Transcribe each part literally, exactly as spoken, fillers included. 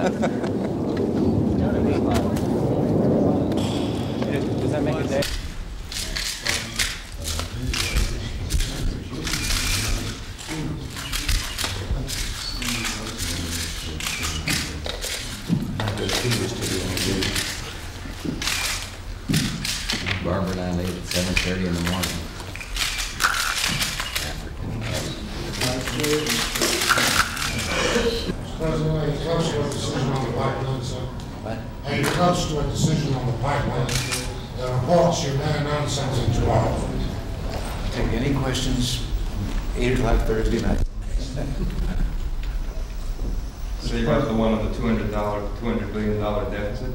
Does that make a day? Barbara and I leave at seven thirty in the morning. President, are you close to a decision on the pipeline, sir? What? Are you close to a decision on the pipeline? The reports you may announce something tomorrow. Take any questions, eight o'clock Thursday night. So you got the one on the two hundred dollar, two hundred billion dollar deficit?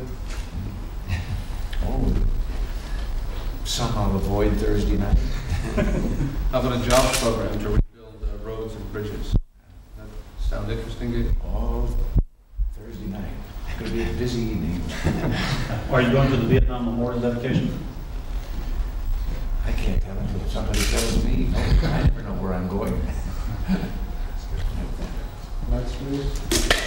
Oh, somehow avoid Thursday night. How about a jobs program to rebuild uh, roads and bridges? That sound interesting to you? Oh, Thursday night. Could be a busy evening. Are you going to the Vietnam Memorial dedication? I can't tell until somebody tells me. I never know where I'm going. Next, please.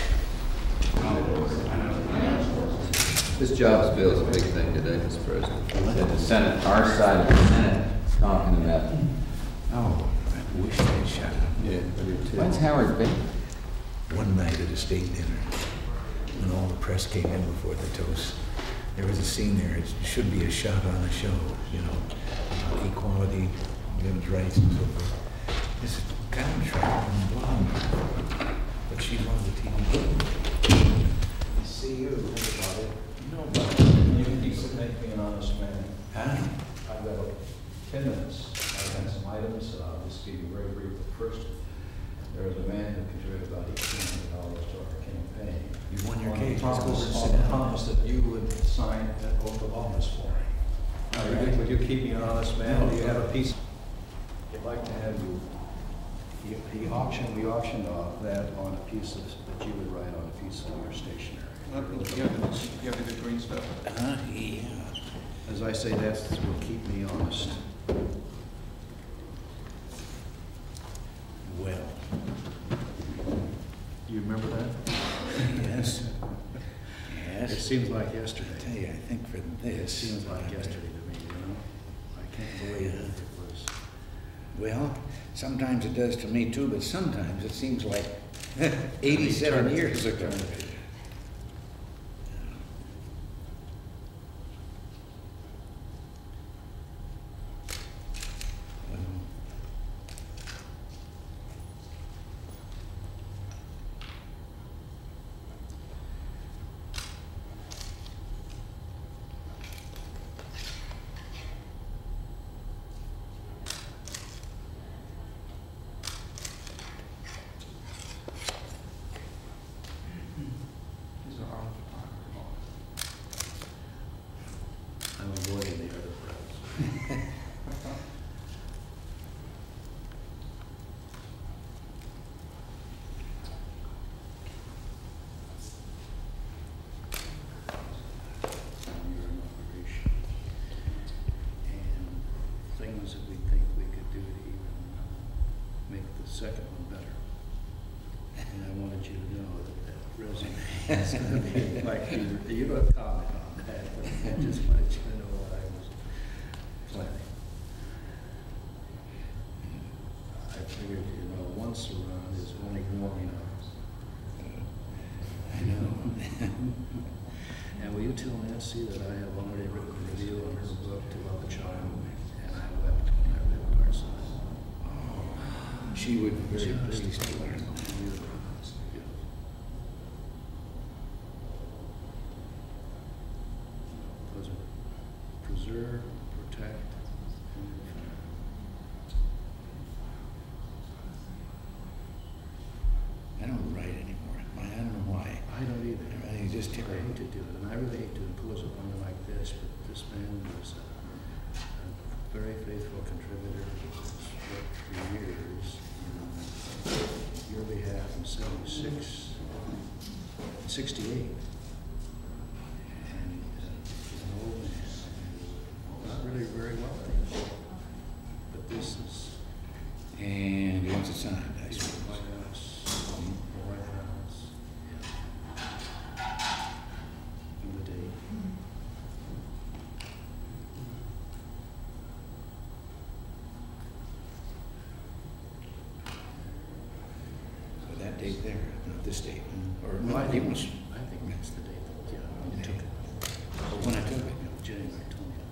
This jobs bill is a big thing today, Mister President. The Senate, our side of the Senate, is talking about, oh, I wish they'd shut up. Yeah, I do too. When's Howard been? One night at a state dinner, when all the press came in before the toast, there was a scene there. It should be a shot on a show, you know, about equality, women's rights, and so forth. This contract and blonde, but she's on the T V. See you. Think about it. No, You can make me an honest man. huh? I've got ten minutes. I've got some items, and I'll just give you very brief. The first, there was a man who contributed about eighteen hundred dollars to our campaign. You won your On case. the Let's go promise- sit On the down. promise that you would sign that oath of office for me. Now, would you- would you keep me an honest man? No. Do you have a piece? I'd like to have you, you, the auction, we auctioned off that on a piece of, that you would write on a piece of your stationery. You have the, you have the good green stuff. Huh? Yeah. As I say, that will keep me honest. Well, You remember that? yes. It Yes. seems like I yesterday. tell you, I think for It this. seems like yesterday to me, you know? I can't believe it was. Well, sometimes it does to me too, but sometimes it seems like eighty-seven years ago. These are our I'm avoiding the other press. Your inauguration. And things that we think we could do to even make the second one better. And I wanted you to know that that resume is going to be like, you you don't comment on that, but I just wanted you to know what I was planning. I figured, you know, once around is only one, you know. I know. And will you tell Nancy that I have already written a review on her book, To Love a Child, and I wept when I read Parson. She would be very pleased to learn. Was it preserve, protect, and defend? I don't write anymore. I don't know why. I don't either. Everything's just I terrible. hate to do it, and I really hate to impose upon you like this, but this man was a, a very faithful contributor. He's worked for years on your behalf in seventy-six, sixty-eight. And uh, he's an old man, and not really very wealthy. But this is And he wants it signed, I the suppose. White House, the White House. Yeah. that date there, not this date. Or, No, I it think, was, I think that's the date that, yeah, when you took it. but when I took it. January twentieth.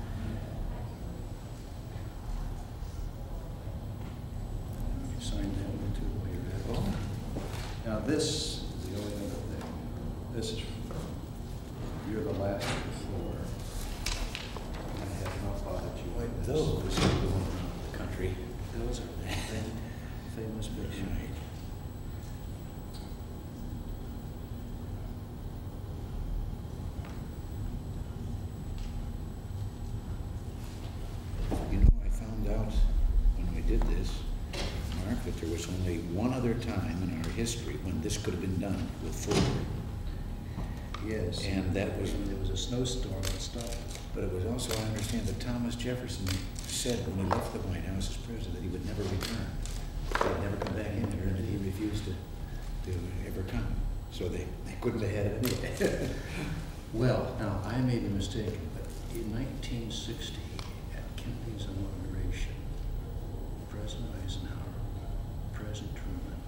You signed that one too while you're at it. Oh, Now, this is the only other thing. This is, you're the last of the floor. I have not bothered you. boy, with this. those are going around the country. Those are the fam- famous pictures. Right. You know, I found out when we did this, Mark, that there was only one other time in our history when this could have been done with Ford. Yes. And that was- When there was a snowstorm and stuff. But it was also, I understand, that Thomas Jefferson said when he left the White House as president that he would never return. He'd never come back in there, and that he refused to, to ever come. So they, they couldn't have had it anyway. Well, now, I may be mistaken, but in nineteen sixty, at Kennedy's inauguration, President Eisenhower, President Truman,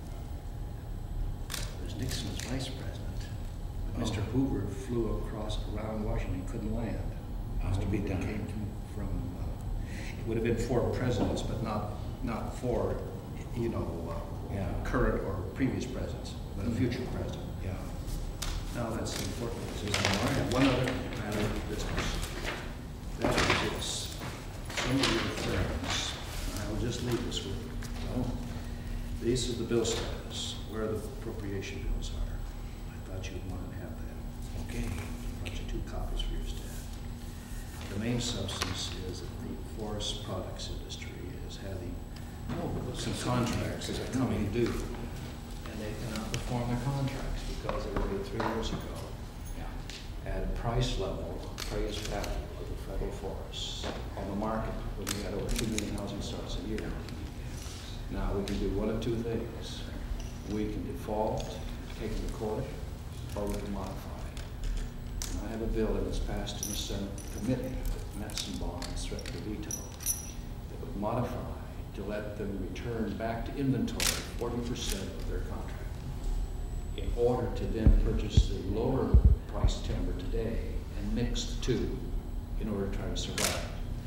it was Nixon was vice president. But Mister Oh. Hoover flew across around Washington, couldn't land. Has to be Hoover done. Came to- from, uh, it would have been for presidents, but not, not for, you know, uh, Yeah. current or previous presidents, but a Mhm. future president. Yeah. Now, that's the important thing. I have one other matter of business. That is this. Some of your friends, I will just leave this with you. Oh, These are the bill status, where the appropriation bills are. I thought you'd want to have that. okay. I brought you two copies for your staff. The main substance is that the forest products industry is having Oh, some contracts that are coming due, and they cannot perform their contracts because they were made three years ago Yeah. at a price level, appraised value of the federal forests on the market when we had over two million housing starts a year. Now, we can do one of two things. We can default, take it to court, or we can modify. And I have a bill that was passed in the Senate committee that met some bonds, threatened to veto, that would modify to let them return back to inventory forty percent of their contract in order to then purchase the lower price timber today and mix the two in order to try to survive.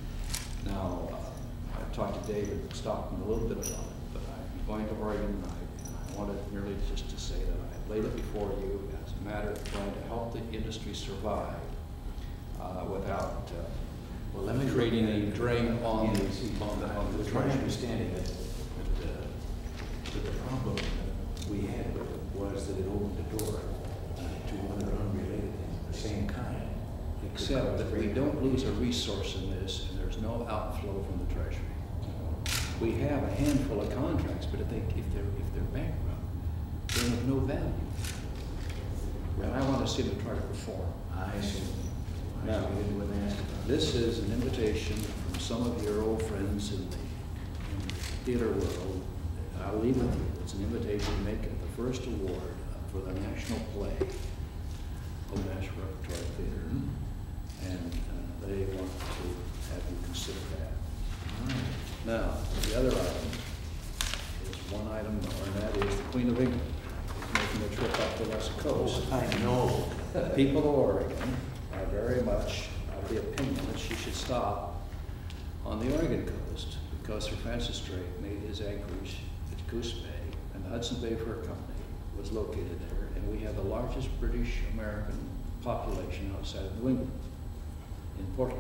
Now, uh, I talked to David Stockton a little bit about it, but I'm going to Oregon tonight, and I wanted merely just to say that I laid it before you as a matter of trying to help the industry survive uh, without uh, Well, let me creating a drain on the, on the, on the It's my treasury. understanding that, that, uh, that the problem we had with it was that it opened the door uh, to other unrelated things of the same kind. Except that we don't lose a resource in this, and there's no outflow from the treasury. We have a handful of contracts, but if they, if they're, if they're bankrupt, they're of no value. And I want to see them try to perform. I see. I Now, see. We didn't really ask about this is an invitation from some of your old friends in the, in the theater world. I'll leave with you. It's an invitation to make it the first award for the national play of National Repertory Theater. And uh, they want to have you consider that. All right. Now, the other item is one item, and that is the Queen of England is making a trip up the West Coast. I know. People of Oregon are very much of the opinion that she should stop on the Oregon coast because Sir Francis Drake made his anchorage at Goose Bay, and the Hudson Bay Fur Company was located there, and we have the largest British American population outside of New England, in Portland.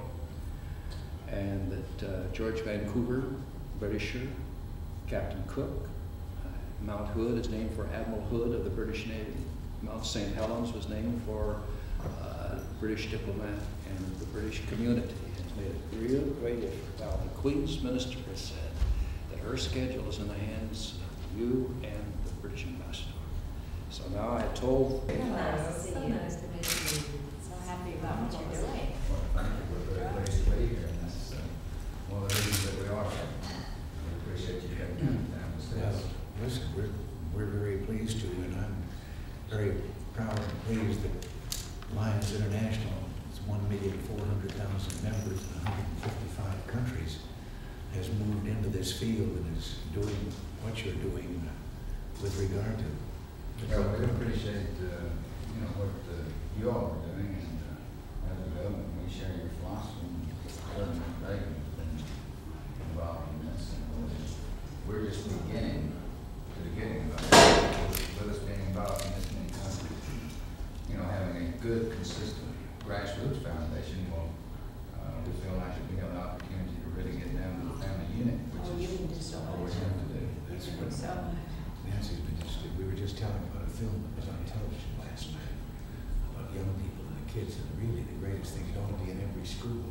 And that uh, George Vancouver, Britisher, Captain Cook, uh, Mount Hood is named for Admiral Hood of the British Navy. Mount Saint Helens was named for uh, British diplomat, and the British community has made a real great effort. Now, the Queen's minister has said that her schedule is in the hands of you and the British ambassador. So now I told So nice to see you. Nice to meet you. So happy about what you're doing. Well, thank you. We're very pleased to be here, and that's uh, one of the reasons that we are here. We appreciate you having come down to see Well, us. listen, we're, we're very pleased to, and I'm very proud and pleased that Lions International is one million four hundred thousand members in one hundred fifty-five countries, has moved into this field and is doing what you're doing with regard to. Well, we appreciate, uh, you know, what uh, you all are doing, and uh, as a government, we share your philosophy. And President Reagan has been involved in this, and we're just beginning to the beginning of it. With us being involved in this many countries, you know, having a good, consistent grassroots foundation, well, uh, we feel like we have an opportunity to really get down to the family unit, which Oh, you can do is so what we much. have to do. That's You what can do so much. Nancy's been interested. We were just telling about a film that was on television last night about young people and the kids, and really the greatest thing, it ought to be in every school.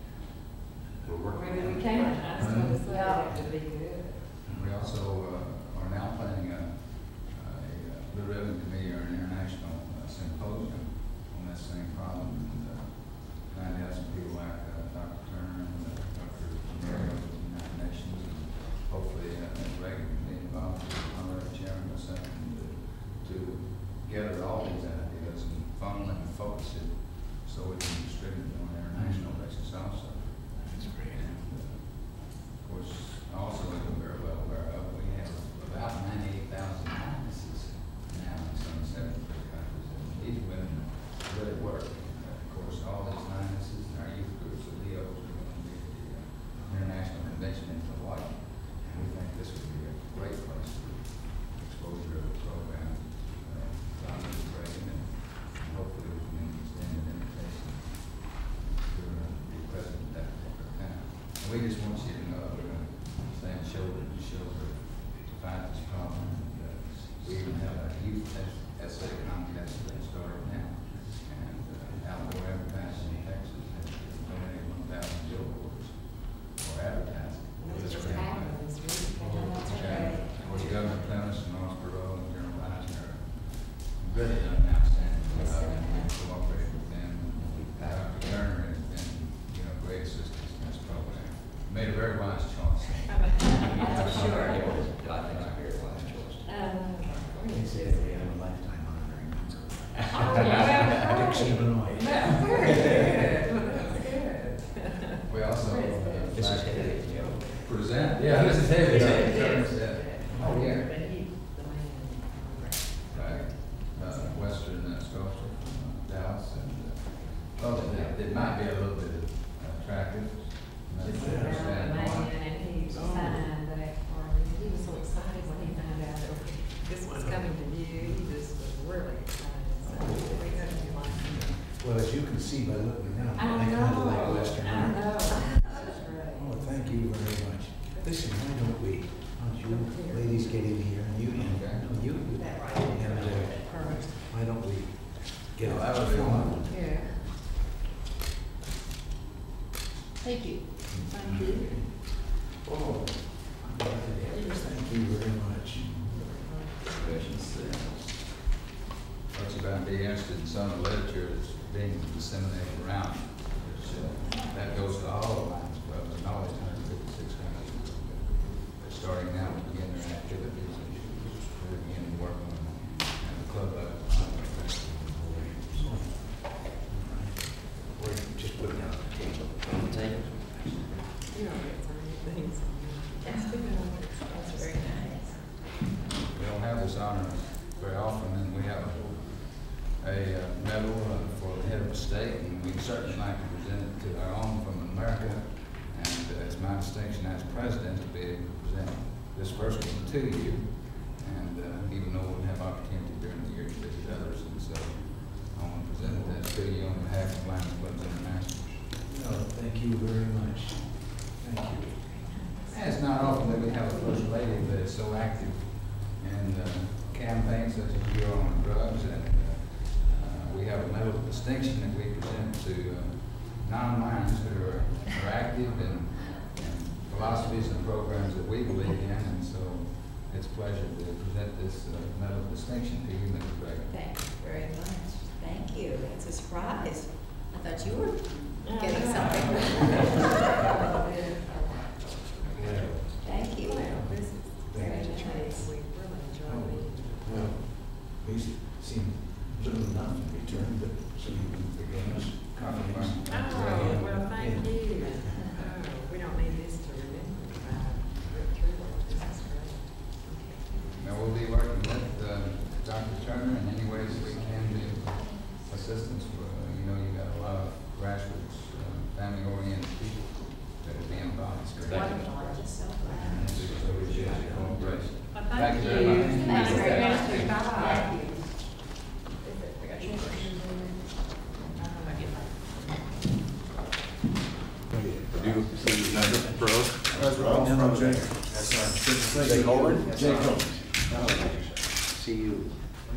We're working Maybe on we it. can, I was gonna say, that would be good. We also uh, are now planning a, a uh, Blue Ribbon Committee or an international uh, symposium on this same problem. And, uh, trying to have some people like uh, Doctor Turner and uh, Doctor Mario of the United Nations, and hopefully uh, Miz Reagan can be involved as honorary chairman or something to, to gather all these ideas and funnel and focus it so we can distribute it on an international basis also. That's great. And, uh, of course, also, as we're very well aware of, we have about ninety-eight thousand lionesses now in some seventy-three countries, and these women really work. And, uh, of course, all these lionesses and our youth groups, the Leos, are going to be at the uh, International Convention in Hawaii, and we think this would be a great place for exposure of the program. Uh, Donald Reagan, and hopefully we can extend an invitation to uh, be present at that particular time. And we just want you to know that we're going to stand shoulder to shoulder to fight this problem. And, uh, we even have a youth essay contest that started now. And uh, Outdoor Advertising in Texas has donated one thousand billboards for advertising. That's This what's program. happening, it's really, that's And, great. of course, Governor Clemens and Ross Perot and General Eisner have really done an outstanding job, and we cooperate with them. Doctor Turner has been, you know, great assistance in this program. Made a very wise choice. I'm sure. I think it's a very wise choice. Um, They say we have a lifetime honoring member. Oh, yeah. Dixie, Illinois. Yeah, very good. Well, that's good. We also uh, This is like to heavy. present, yeah, this is heavy. It Doctor is. Turner said, oh, yeah. But he, the man. Right, uh, Western uh, sculpture from uh, Dallas, and, uh, well, it, it might be a little bit attractive. That's Just the around the understanding man, why. and he signed that for me. He was so excited when he found out that this was coming to view. He just was really excited. So we got to like him. Well, as you can see by looking around, I I kind of like know, Western I art. know. That's great. Oh, thank you very much. Listen, why don't we, why don't you ladies get in here, and you, and no, you, and That right. uh, why don't we get Well, a that would be film? wonderful. Yeah. Thank you. Thank you. Oh, thank you very much. Thought you might be interested in some of the literature that's being disseminated around, which, uh, that goes to all the Lions clubs and all these one hundred fifty-six countries. They're starting now to begin their activities, and they're beginning to work on them at the club level. Or just put it down on the table. You don't get so many things. That's good. That's very nice. We don't have this honor very often, and we have a, a uh, medal uh, for the head of the state, and we'd certainly like to present it to our own from America. And uh, it's my distinction as president to be able to present this first one to you. And uh, even though we'll have opportunity during the year to visit others, and so I want to present this to you on behalf of Lions Clubs International. No, thank you very much. Thank you. And it's not often that we have a first lady that is so active in uh, campaigns such as we are on drugs, and uh, uh, we have a medal of distinction that we present to uh, non-Lions who are, are active in, in philosophies and programs that we believe in, and so it's a pleasure to present this uh, medal of distinction to you, Mister Reagan. Thank you very much. Thank you. It's a surprise. I thought you were Yeah, getting yeah. something. Yeah. Thank you. Well, this is very Thank you. nice. We really enjoy Oh, it. well, these seem little enough in return, but so you can forgive us. Confirmation. Oh, well, thank you. Oh, we don't need this to remember. Uh, Get through all this. That's great. Now, we'll be working assistance. Uh, you know, you got a lot of grassroots, uh, family-oriented people that are being involved. It's great. Wonderful, I'm just so glad. And so we appreciate you going great. Well, Thank you very much. Thanks very much. Bye. Do you see Mister Perot? That's right. I'm from Jay. That's right. Good to see you. Jay Coburn? Yes, Jay Coburn. See you.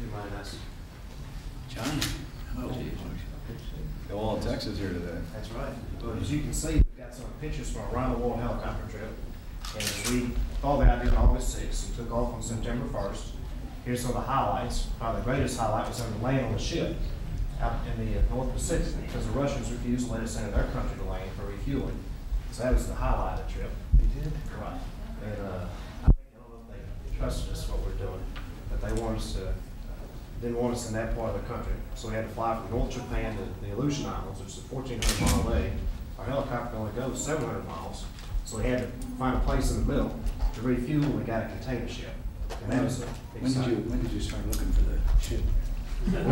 John. Oh, Go all in Texas here today. That's right. Well, as you can see, we've got some pictures from a around the world helicopter trip. And as we thought out here on August sixth and took off on September first, here's some of the highlights. Probably the greatest highlight was on the land on the ship out in the uh, North Pacific, because the Russians refused to let us into their country to land for refueling. So that was the highlight of the trip. They did? Right. And uh, I think, I don't know if they trusted us what we're doing, but they wanted us to, uh, didn't want us in that part of the country. So we had to fly from North Japan to the Aleutian Islands, which is a fourteen hundred mile away. Our helicopter only goes seven hundred miles. So we had to find a place in the middle to refuel, and we got a container ship. And that was When did you, when did you start looking for the ship? Right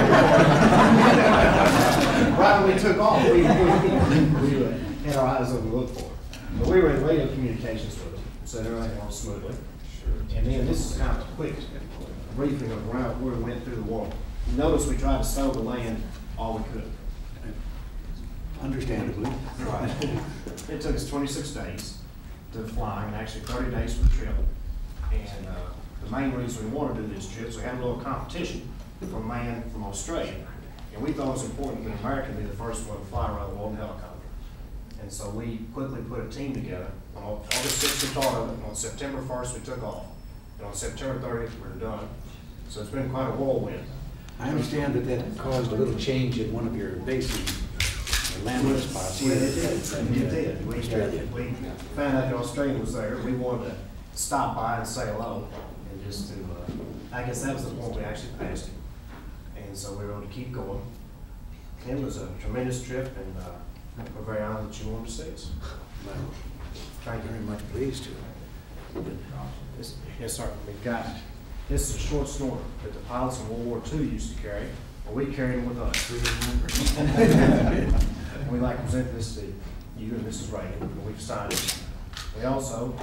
when we took off, we, we, we had our eyes open to look for it. But we were in radio communications with them, so everything went smoothly. And then this is kind of a quick briefing of around where we went through the war. You notice we tried to stow the land all we could. Understandably. Right. It took us twenty-six days to fly, and actually thirty days for the trip. And uh, the main reason we wanted to do this trip is we had a little competition from a man from Australia. And we thought it was important that an American be the first one to fly around the world in a helicopter. And so we quickly put a team together. On August sixth we thought of it, and on September first we took off. And on September thirtieth we were done. So it's been quite a whirlwind. I understand that that caused a little change in one of your basing landing spots. Yeah, it did. It did. We, Australia. we found out the Australian was there. We wanted to stop by and say hello, and just to, uh, I guess that was the point we actually passed him. And so we were able to keep going. It was a tremendous trip, and uh, we're very honored that you wanted to see us. Well, Thank you. very much pleased to. This, yes, sir. We've got, this is a short snorter that the pilots in World War Two used to carry, and we carried them with us. And we'd like to present this to you and Missus Reagan, and we've signed it. We also,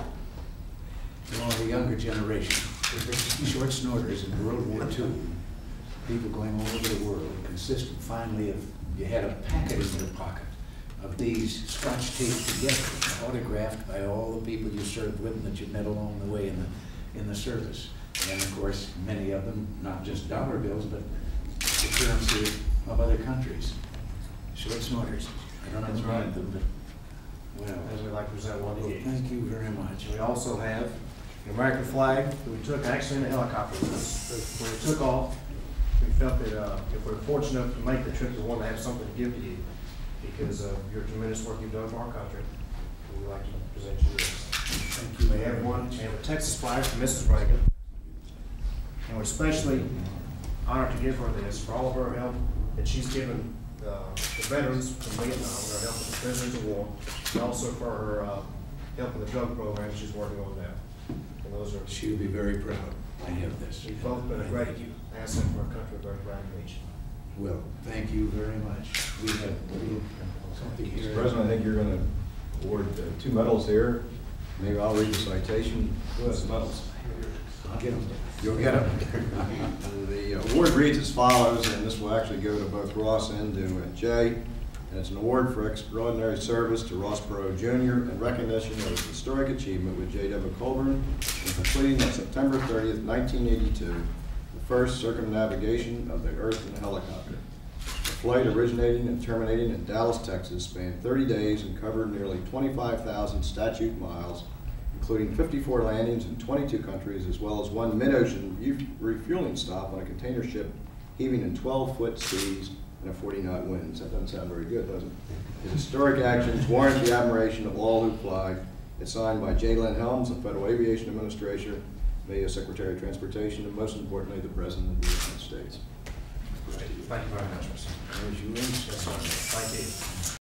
You know, the younger generation, short snorters in World War Two, people going all over the world, consisted finally of, you had a packet in your pocket of these scotch taped together, autographed by all the people you served with and that you met along the way in the, in the service. And of course, many of them, not just dollar bills, but the currency of other countries. Short snorters. I don't know That's who right. made them, but, well, as we like to present one to well, you. thank you very much. We also have the American flag that we took actually in the helicopter with us. When we took off, we felt that uh, if we're fortunate enough to make the trip, we want to have something to give to you because of your tremendous work you've done for our country. And we'd like to present you this. Thank you. We have one, we have a Texas flag from Missus Reagan. And we're especially honored to give her this for all of her help that she's given uh, the veterans from Vietnam, her help with the prisoners of war, and also for her uh, help with the drug program she's working on now. And those are, She'll be very proud to have this. you've both been a great asset for our country, very proud to meet you. Well, thank you very much. We have a little something here. Mister President, I think you're going to award uh, two medals here. Maybe I'll read the citation. Who has the medals? I'll get them. You'll get them. The award reads as follows, and this will actually go to both Ross and to uh, Jay. And it's an award for extraordinary service to Ross Perot Junior in recognition of his historic achievement with J W Coburn in completing on September thirtieth, nineteen eighty-two, the first circumnavigation of the Earth in a helicopter. The flight originating and terminating in Dallas, Texas, spanned thirty days and covered nearly twenty-five thousand statute miles, including fifty-four landings in twenty-two countries, as well as one mid-ocean refueling stop on a container ship heaving in twelve foot seas and a forty knot winds. That doesn't sound very good, does it? His historic actions warrant the admiration of all who fly. It's signed by J. Lynn Helms, the Federal Aviation Administrator, the Secretary of Transportation, and most importantly, the President of the United States. Thank you very much, Mister There's yours. Thank you.